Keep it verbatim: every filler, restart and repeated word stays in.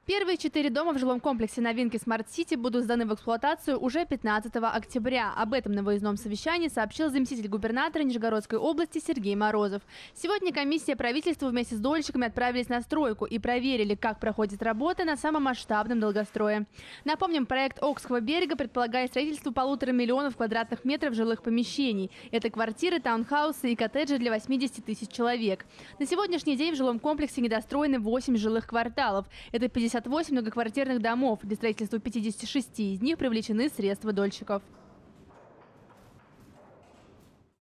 Первые четыре дома в жилом комплексе новинки Smart City будут сданы в эксплуатацию уже пятнадцатого октября. Об этом на выездном совещании сообщил заместитель губернатора Нижегородской области Сергей Морозов. Сегодня комиссия правительства вместе с дольщиками отправились на стройку и проверили, как проходит работа на самом масштабном долгострое. Напомним, проект Окского берега предполагает строительство полутора миллионов квадратных метров жилых помещений. Это квартиры, таунхаусы и коттеджи для восьмидесяти тысяч человек. На сегодняшний день в жилом комплексе недостроены восемь жилых кварталов. Это пятьдесят восемь многоквартирных домов. Для строительства пятидесяти шести из них привлечены средства дольщиков.